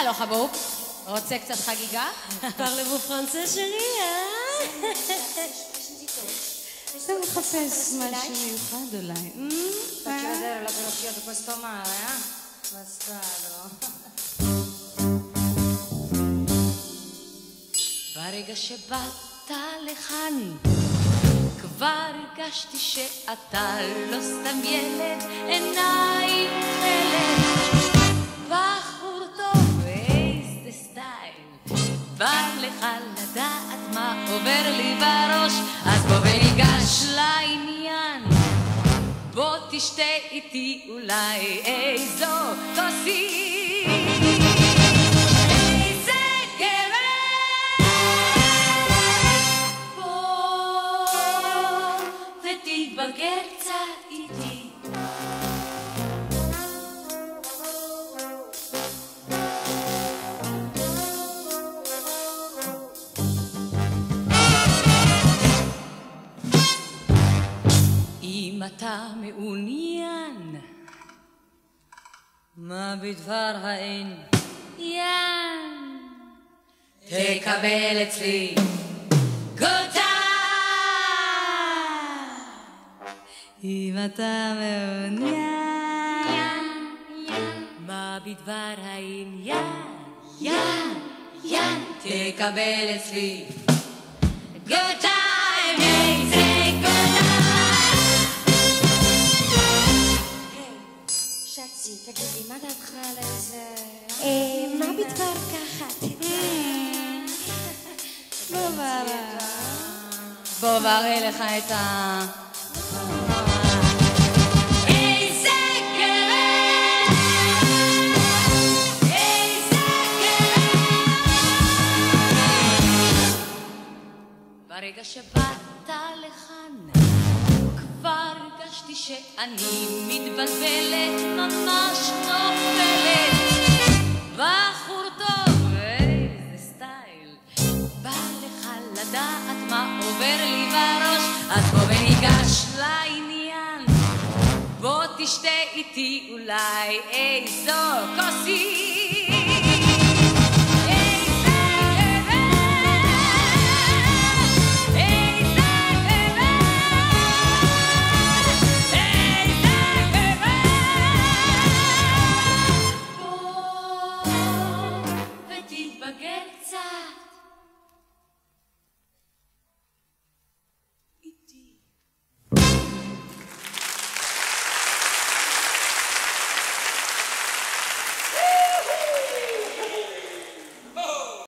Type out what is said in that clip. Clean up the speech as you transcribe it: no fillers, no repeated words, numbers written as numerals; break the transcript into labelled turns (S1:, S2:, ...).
S1: Alors, חבוב, רוצה קצת חגיגה?
S2: פרלבו פרנסה שלי, אתה מחפש משהו מיוחד אולי.
S3: Faccio vedere la velocità di questo mare, Bastardo.
S4: ברגע שבאת לכאן כבר הרגשתי שאתה לא סתם ילד, עיניים חלד, בחור טוב, איזה סטייל, בא לך לדעת מה עובר לי בראש, אז בוא וניגש לעניין, בוא תשתה איתי אולי איזו כוסית. תתבגר קצת איתי אם אתה מעוניין מה בדבר העין תקבל אצלי good time אם אתה מעוניין מה בדבר העניין תקבל אצלי good time say good time
S3: שצי, תגידי, מה דעתך על איזה...
S2: מה בדבר ככה?
S4: בוא בראה לך את ה... ברגע שבאת לכאן כבר הרגשתי שאני מתבלבלת ממש נופלת בחור טוב איזה סטייל בא לך לדעת מה עובר לי בראש אז בוא וניגש לעניין בוא תשתה איתי אולי איזו כוסית